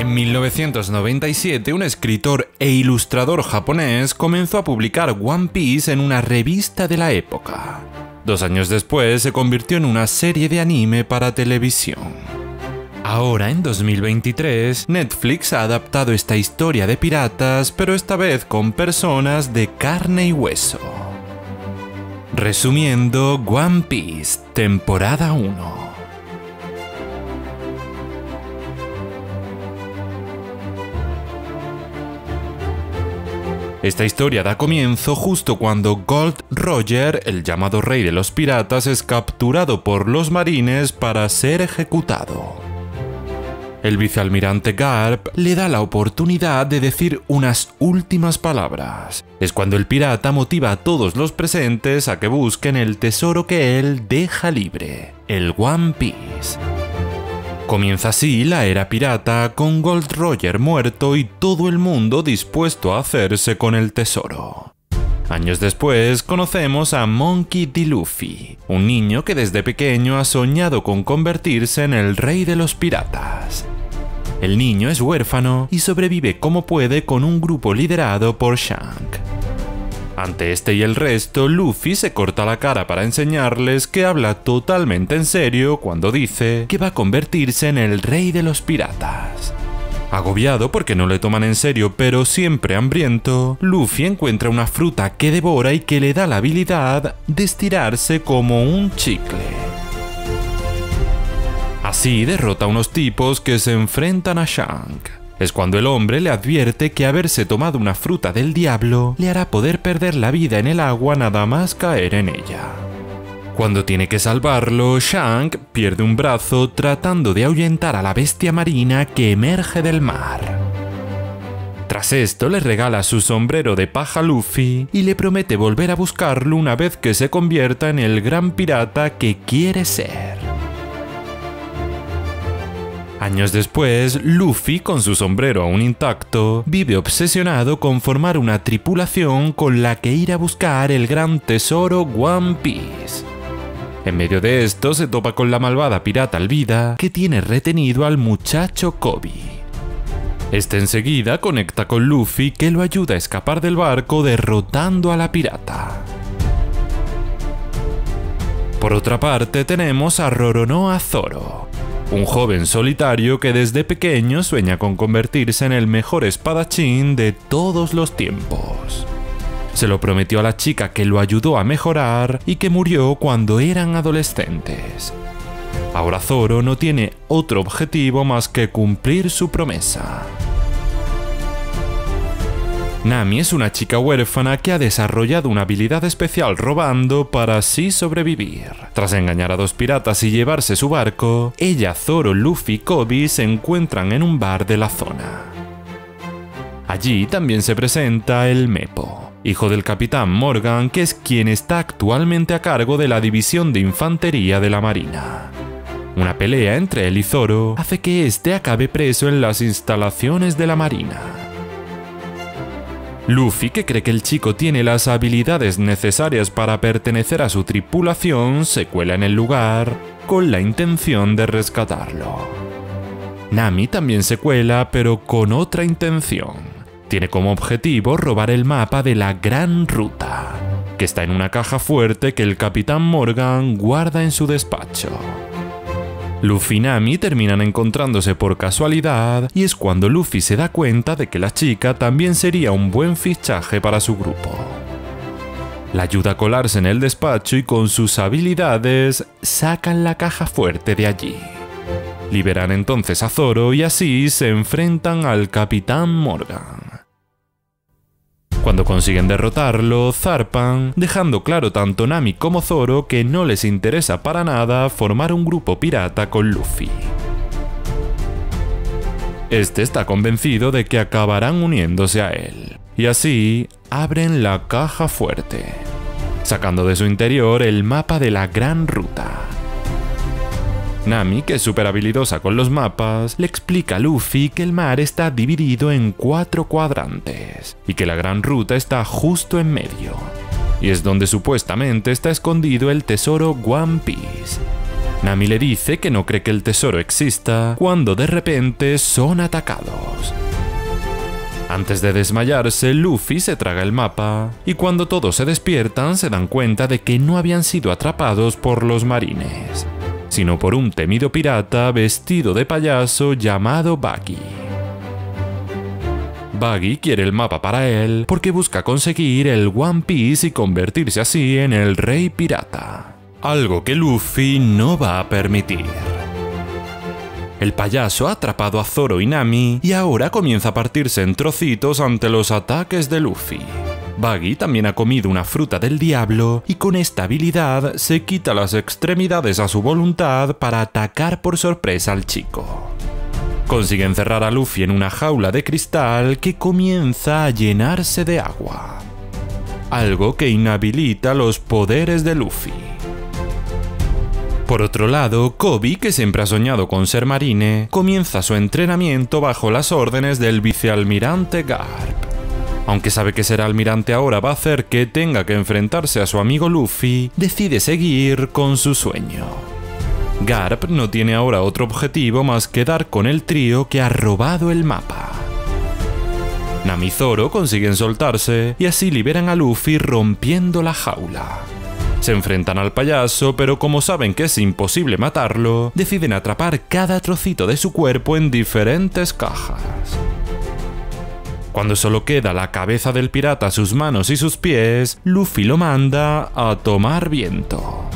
En 1997, un escritor e ilustrador japonés comenzó a publicar One Piece en una revista de la época. 2 años después se convirtió en una serie de anime para televisión. Ahora, en 2023, Netflix ha adaptado esta historia de piratas, pero esta vez con personas de carne y hueso. Resumiendo, One Piece, temporada 1. Esta historia da comienzo justo cuando Gold Roger, el llamado rey de los piratas, es capturado por los marines para ser ejecutado. El vicealmirante Garp le da la oportunidad de decir unas últimas palabras. Es cuando el pirata motiva a todos los presentes a que busquen el tesoro que él deja libre, el One Piece. Comienza así la era pirata, con Gold Roger muerto y todo el mundo dispuesto a hacerse con el tesoro. Años después conocemos a Monkey D. Luffy, un niño que desde pequeño ha soñado con convertirse en el rey de los piratas. El niño es huérfano y sobrevive como puede con un grupo liderado por Shanks. Ante este y el resto, Luffy se corta la cara para enseñarles que habla totalmente en serio cuando dice que va a convertirse en el rey de los piratas. Agobiado porque no le toman en serio, pero siempre hambriento, Luffy encuentra una fruta que devora y que le da la habilidad de estirarse como un chicle. Así derrota a unos tipos que se enfrentan a Shanks. Es cuando el hombre le advierte que haberse tomado una fruta del diablo le hará poder perder la vida en el agua nada más caer en ella. Cuando tiene que salvarlo, Shanks pierde un brazo tratando de ahuyentar a la bestia marina que emerge del mar. Tras esto le regala su sombrero de paja a Luffy y le promete volver a buscarlo una vez que se convierta en el gran pirata que quiere ser. Años después, Luffy, con su sombrero aún intacto, vive obsesionado con formar una tripulación con la que ir a buscar el gran tesoro One Piece. En medio de esto se topa con la malvada pirata Alvida, que tiene retenido al muchacho Kobe. Este enseguida conecta con Luffy, que lo ayuda a escapar del barco derrotando a la pirata. Por otra parte tenemos a Roronoa Zoro, un joven solitario que desde pequeño sueña con convertirse en el mejor espadachín de todos los tiempos. Se lo prometió a la chica que lo ayudó a mejorar y que murió cuando eran adolescentes. Ahora Zoro no tiene otro objetivo más que cumplir su promesa. Nami es una chica huérfana que ha desarrollado una habilidad especial robando para así sobrevivir. Tras engañar a 2 piratas y llevarse su barco, ella, Zoro, Luffy y Kobe se encuentran en un bar de la zona. Allí también se presenta el Meppo, hijo del capitán Morgan, que es quien está actualmente a cargo de la división de infantería de la marina. Una pelea entre él y Zoro hace que este acabe preso en las instalaciones de la marina. Luffy, que cree que el chico tiene las habilidades necesarias para pertenecer a su tripulación, se cuela en el lugar con la intención de rescatarlo. Nami también se cuela, pero con otra intención. Tiene como objetivo robar el mapa de la Gran Ruta, que está en una caja fuerte que el capitán Morgan guarda en su despacho. Luffy y Nami terminan encontrándose por casualidad y es cuando Luffy se da cuenta de que la chica también sería un buen fichaje para su grupo. La ayuda a colarse en el despacho y con sus habilidades sacan la caja fuerte de allí. Liberan entonces a Zoro y así se enfrentan al capitán Morgan. Cuando consiguen derrotarlo, zarpan, dejando claro tanto Nami como Zoro que no les interesa para nada formar un grupo pirata con Luffy. Este está convencido de que acabarán uniéndose a él, y así abren la caja fuerte, sacando de su interior el mapa de la Gran Ruta. Nami, que es súper habilidosa con los mapas, le explica a Luffy que el mar está dividido en 4 cuadrantes y que la Gran Ruta está justo en medio, y es donde supuestamente está escondido el tesoro One Piece. Nami le dice que no cree que el tesoro exista cuando de repente son atacados. Antes de desmayarse, Luffy se traga el mapa y cuando todos se despiertan se dan cuenta de que no habían sido atrapados por los marines, sino por un temido pirata vestido de payaso llamado Buggy. Buggy quiere el mapa para él porque busca conseguir el One Piece y convertirse así en el rey pirata, algo que Luffy no va a permitir. El payaso ha atrapado a Zoro y Nami y ahora comienza a partirse en trocitos ante los ataques de Luffy. Buggy también ha comido una fruta del diablo y con esta habilidad se quita las extremidades a su voluntad para atacar por sorpresa al chico. Consigue encerrar a Luffy en una jaula de cristal que comienza a llenarse de agua, algo que inhabilita los poderes de Luffy. Por otro lado, Koby, que siempre ha soñado con ser marine, comienza su entrenamiento bajo las órdenes del vicealmirante Garp. Aunque sabe que ser almirante ahora va a hacer que tenga que enfrentarse a su amigo Luffy, decide seguir con su sueño. Garp no tiene ahora otro objetivo más que dar con el trío que ha robado el mapa. Nami y Zoro consiguen soltarse y así liberan a Luffy rompiendo la jaula. Se enfrentan al payaso, pero como saben que es imposible matarlo, deciden atrapar cada trocito de su cuerpo en diferentes cajas. Cuando solo queda la cabeza del pirata, sus manos y sus pies, Luffy lo manda a tomar viento.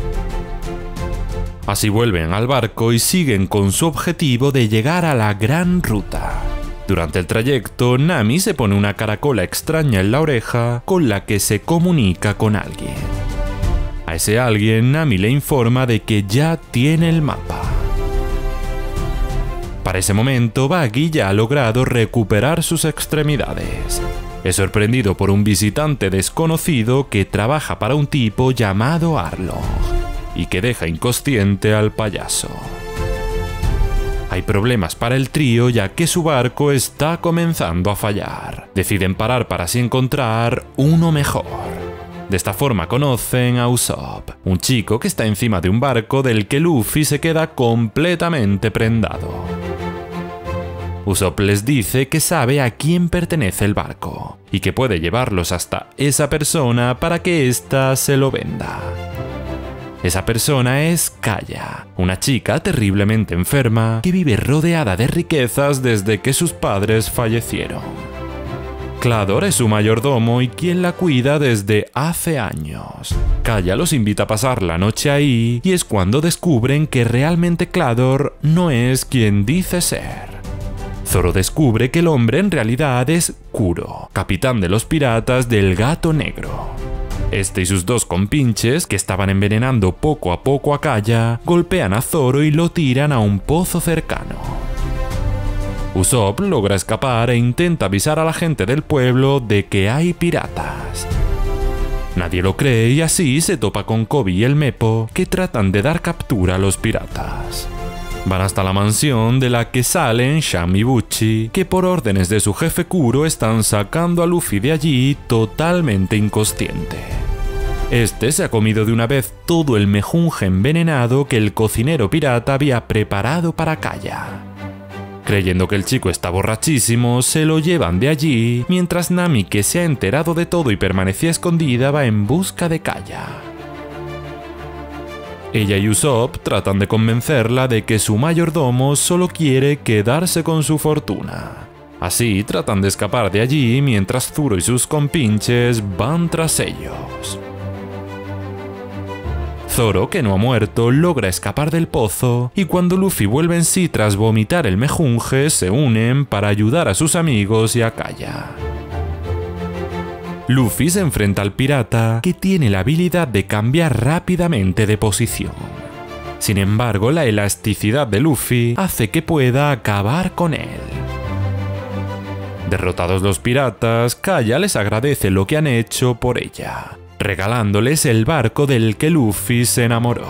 Así vuelven al barco y siguen con su objetivo de llegar a la gran ruta. Durante el trayecto, Nami se pone una caracola extraña en la oreja con la que se comunica con alguien. A ese alguien, Nami le informa de que ya tiene el mapa. Para ese momento, Buggy ya ha logrado recuperar sus extremidades. Es sorprendido por un visitante desconocido que trabaja para un tipo llamado Arlong y que deja inconsciente al payaso. Hay problemas para el trío ya que su barco está comenzando a fallar. Deciden parar para así encontrar uno mejor. De esta forma conocen a Usopp, un chico que está encima de un barco del que Luffy se queda completamente prendado. Usopp les dice que sabe a quién pertenece el barco y que puede llevarlos hasta esa persona para que ésta se lo venda. Esa persona es Kaya, una chica terriblemente enferma que vive rodeada de riquezas desde que sus padres fallecieron. Clador es su mayordomo y quien la cuida desde hace años. Kaya los invita a pasar la noche ahí y es cuando descubren que realmente Clador no es quien dice ser. Zoro descubre que el hombre en realidad es Kuro, capitán de los piratas del Gato Negro. Este y sus dos compinches, que estaban envenenando poco a poco a Kaya, golpean a Zoro y lo tiran a un pozo cercano. Usopp logra escapar e intenta avisar a la gente del pueblo de que hay piratas. Nadie lo cree y así se topa con Koby y el Meppo, que tratan de dar captura a los piratas. Van hasta la mansión de la que salen Sham y Butchi, que por órdenes de su jefe Kuro están sacando a Luffy de allí totalmente inconsciente. Este se ha comido de una vez todo el mejunje envenenado que el cocinero pirata había preparado para Kaya. Creyendo que el chico está borrachísimo, se lo llevan de allí, mientras Nami, que se ha enterado de todo y permanecía escondida, va en busca de Kaya. Ella y Usopp tratan de convencerla de que su mayordomo solo quiere quedarse con su fortuna. Así tratan de escapar de allí mientras Zoro y sus compinches van tras ellos. Zoro, que no ha muerto, logra escapar del pozo y cuando Luffy vuelve en sí tras vomitar el mejunje, se unen para ayudar a sus amigos y a Kaya. Luffy se enfrenta al pirata, que tiene la habilidad de cambiar rápidamente de posición. Sin embargo, la elasticidad de Luffy hace que pueda acabar con él. Derrotados los piratas, Kaya les agradece lo que han hecho por ella, regalándoles el barco del que Luffy se enamoró.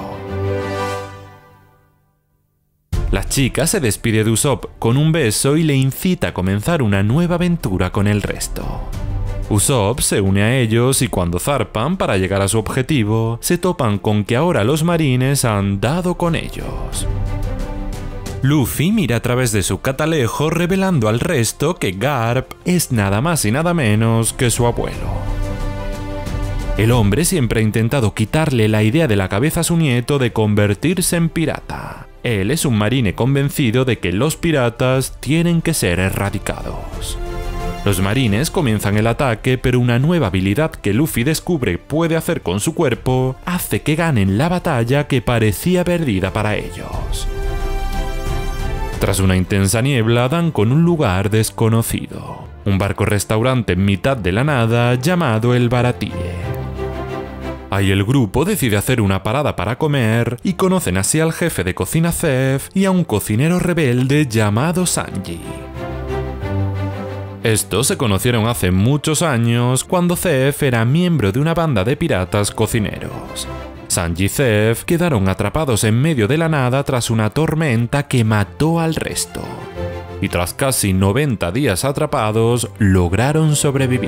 La chica se despide de Usopp con un beso y le incita a comenzar una nueva aventura con el resto. Usopp se une a ellos y cuando zarpan para llegar a su objetivo, se topan con que ahora los marines han dado con ellos. Luffy mira a través de su catalejo revelando al resto que Garp es nada más y nada menos que su abuelo. El hombre siempre ha intentado quitarle la idea de la cabeza a su nieto de convertirse en pirata. Él es un marine convencido de que los piratas tienen que ser erradicados. Los marines comienzan el ataque, pero una nueva habilidad que Luffy descubre puede hacer con su cuerpo hace que ganen la batalla que parecía perdida para ellos. Tras una intensa niebla dan con un lugar desconocido, un barco-restaurante en mitad de la nada llamado el Baratie. Ahí el grupo decide hacer una parada para comer y conocen así al jefe de cocina Zeff y a un cocinero rebelde llamado Sanji. Estos se conocieron hace muchos años cuando Zeff era miembro de una banda de piratas cocineros. Sanji y Zeff quedaron atrapados en medio de la nada tras una tormenta que mató al resto. Y tras casi 90 días atrapados, lograron sobrevivir.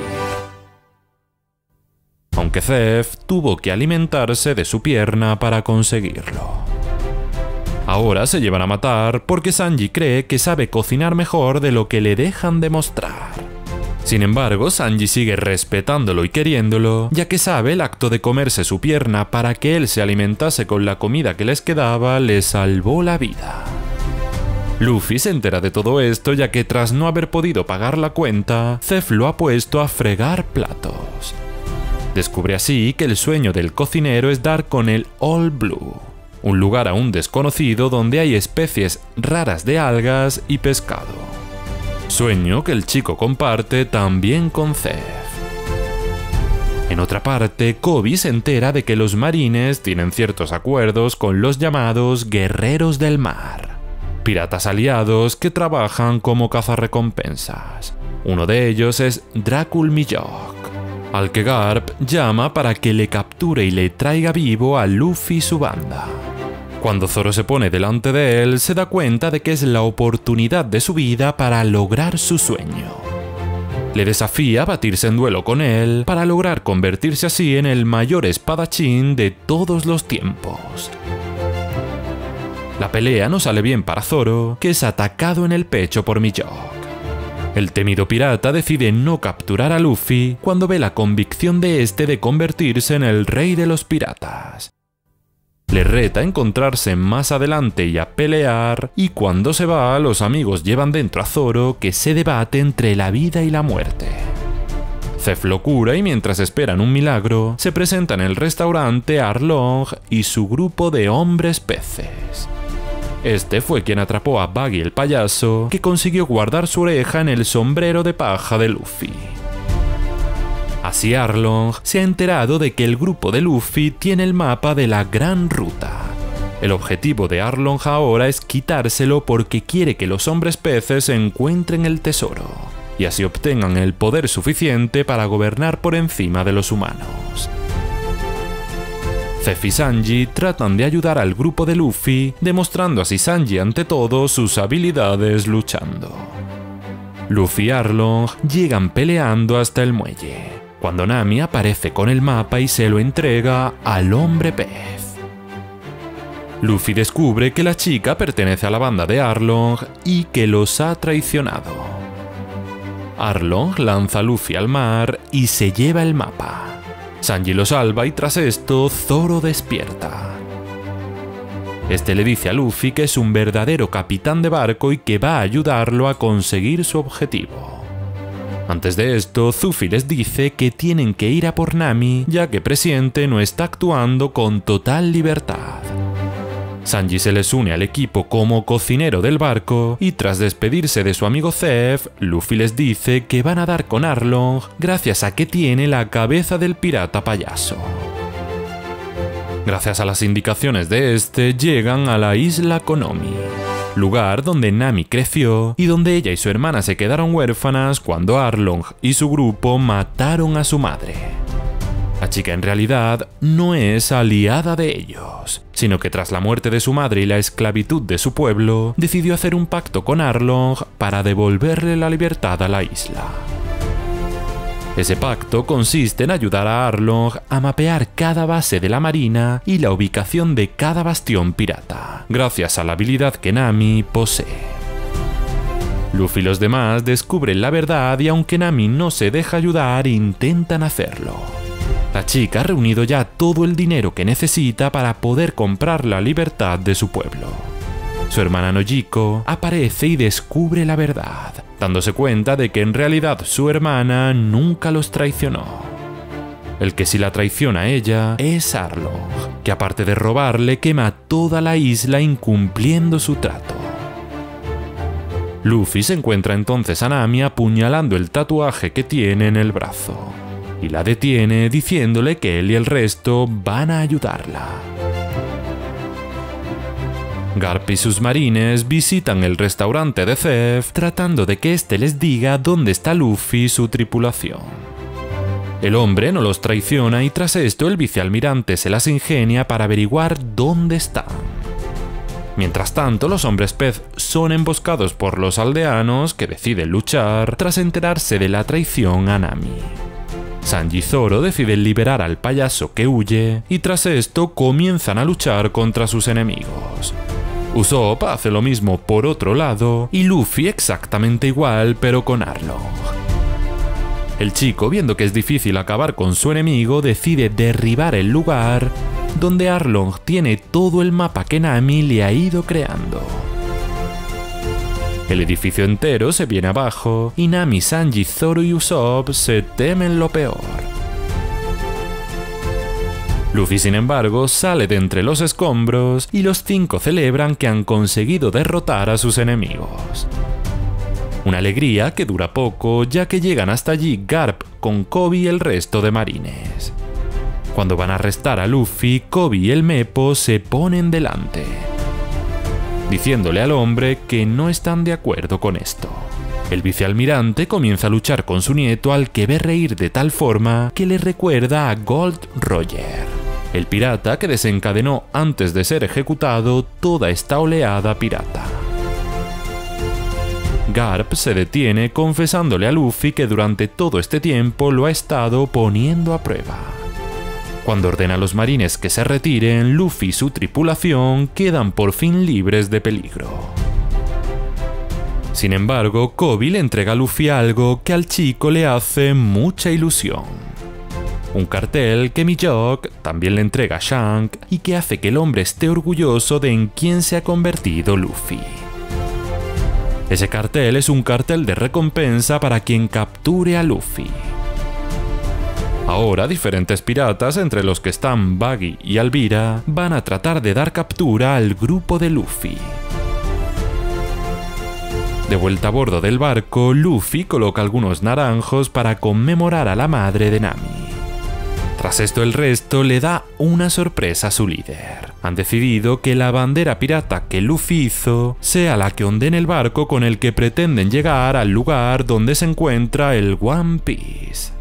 Aunque Zeff tuvo que alimentarse de su pierna para conseguirlo. Ahora se llevan a matar porque Sanji cree que sabe cocinar mejor de lo que le dejan demostrar. Sin embargo, Sanji sigue respetándolo y queriéndolo, ya que sabe el acto de comerse su pierna para que él se alimentase con la comida que les quedaba le salvó la vida. Luffy se entera de todo esto ya que tras no haber podido pagar la cuenta, Zeff lo ha puesto a fregar platos. Descubre así que el sueño del cocinero es dar con el All Blue, un lugar aún desconocido donde hay especies raras de algas y pescado. Sueño que el chico comparte también con Zeff. En otra parte, Koby se entera de que los marines tienen ciertos acuerdos con los llamados Guerreros del Mar, piratas aliados que trabajan como cazarrecompensas. Uno de ellos es Dracul Millog, al que Garp llama para que le capture y le traiga vivo a Luffy y su banda. Cuando Zoro se pone delante de él, se da cuenta de que es la oportunidad de su vida para lograr su sueño. Le desafía a batirse en duelo con él para lograr convertirse así en el mayor espadachín de todos los tiempos. La pelea no sale bien para Zoro, que es atacado en el pecho por Millog. El temido pirata decide no capturar a Luffy cuando ve la convicción de este de convertirse en el rey de los piratas. Le reta a encontrarse más adelante y a pelear, y cuando se va, los amigos llevan dentro a Zoro que se debate entre la vida y la muerte. Zeff lo cura y mientras esperan un milagro, se presenta en el restaurante Arlong y su grupo de hombres peces. Este fue quien atrapó a Buggy el payaso, que consiguió guardar su oreja en el sombrero de paja de Luffy. Así Arlong se ha enterado de que el grupo de Luffy tiene el mapa de la Gran Ruta. El objetivo de Arlong ahora es quitárselo porque quiere que los hombres peces encuentren el tesoro, y así obtengan el poder suficiente para gobernar por encima de los humanos. Zeff y Sanji tratan de ayudar al grupo de Luffy, demostrando así Sanji ante todo sus habilidades luchando. Luffy y Arlong llegan peleando hasta el muelle, cuando Nami aparece con el mapa y se lo entrega al hombre pez. Luffy descubre que la chica pertenece a la banda de Arlong y que los ha traicionado. Arlong lanza a Luffy al mar y se lleva el mapa. Sanji lo salva y tras esto Zoro despierta. Este le dice a Luffy que es un verdadero capitán de barco y que va a ayudarlo a conseguir su objetivo. Antes de esto, Zuffy les dice que tienen que ir a por Nami, ya que Presiente no está actuando con total libertad. Sanji se les une al equipo como cocinero del barco y tras despedirse de su amigo Zeff, Luffy les dice que van a dar con Arlong gracias a que tiene la cabeza del pirata payaso. Gracias a las indicaciones de este, llegan a la isla Konomi, lugar donde Nami creció y donde ella y su hermana se quedaron huérfanas cuando Arlong y su grupo mataron a su madre. La chica en realidad no es aliada de ellos, sino que tras la muerte de su madre y la esclavitud de su pueblo, decidió hacer un pacto con Arlong para devolverle la libertad a la isla. Ese pacto consiste en ayudar a Arlong a mapear cada base de la marina y la ubicación de cada bastión pirata, gracias a la habilidad que Nami posee. Luffy y los demás descubren la verdad y aunque Nami no se deja ayudar, intentan hacerlo. La chica ha reunido ya todo el dinero que necesita para poder comprar la libertad de su pueblo. Su hermana Nojiko aparece y descubre la verdad, dándose cuenta de que en realidad su hermana nunca los traicionó. El que sí la traiciona a ella es Arlong, que aparte de robarle quema toda la isla incumpliendo su trato. Luffy se encuentra entonces a Nami apuñalando el tatuaje que tiene en el brazo, y la detiene diciéndole que él y el resto van a ayudarla. Garp y sus marines visitan el restaurante de Zeff tratando de que éste les diga dónde está Luffy y su tripulación. El hombre no los traiciona y tras esto el vicealmirante se las ingenia para averiguar dónde están. Mientras tanto, los hombres pez son emboscados por los aldeanos que deciden luchar tras enterarse de la traición a Nami. Sanji y Zoro deciden liberar al payaso que huye y tras esto comienzan a luchar contra sus enemigos. Usopp hace lo mismo por otro lado y Luffy exactamente igual pero con Arlong. El chico, viendo que es difícil acabar con su enemigo, decide derribar el lugar donde Arlong tiene todo el mapa que Nami le ha ido creando. El edificio entero se viene abajo y Nami, Sanji, Zoro y Usopp se temen lo peor. Luffy, sin embargo, sale de entre los escombros y los 5 celebran que han conseguido derrotar a sus enemigos. Una alegría que dura poco ya que llegan hasta allí Garp con Koby y el resto de marines. Cuando van a arrestar a Luffy, Koby y el Mepo se ponen delante, diciéndole al hombre que no están de acuerdo con esto. El vicealmirante comienza a luchar con su nieto al que ve reír de tal forma que le recuerda a Gold Roger, el pirata que desencadenó antes de ser ejecutado toda esta oleada pirata. Garp se detiene confesándole a Luffy que durante todo este tiempo lo ha estado poniendo a prueba. Cuando ordena a los marines que se retiren, Luffy y su tripulación quedan por fin libres de peligro. Sin embargo, Koby le entrega a Luffy algo que al chico le hace mucha ilusión. Un cartel que Mihawk también le entrega a Shanks y que hace que el hombre esté orgulloso de en quién se ha convertido Luffy. Ese cartel es un cartel de recompensa para quien capture a Luffy. Ahora diferentes piratas, entre los que están Buggy y Alvira, van a tratar de dar captura al grupo de Luffy. De vuelta a bordo del barco, Luffy coloca algunos naranjos para conmemorar a la madre de Nami. Tras esto el resto le da una sorpresa a su líder. Han decidido que la bandera pirata que Luffy hizo sea la que ondee en el barco con el que pretenden llegar al lugar donde se encuentra el One Piece.